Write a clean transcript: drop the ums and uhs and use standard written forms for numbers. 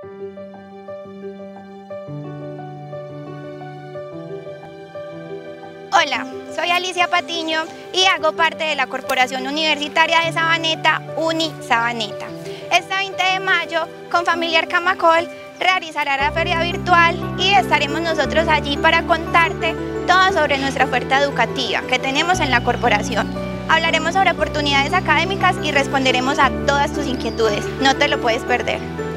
Hola, soy Alicia Patiño y hago parte de la Corporación Universitaria de Sabaneta, UniSabaneta. Este 20 de mayo, con Familiar Camacol, realizará la feria virtual y estaremos nosotros allí para contarte todo sobre nuestra oferta educativa que tenemos en la corporación. Hablaremos sobre oportunidades académicas y responderemos a todas tus inquietudes. No te lo puedes perder.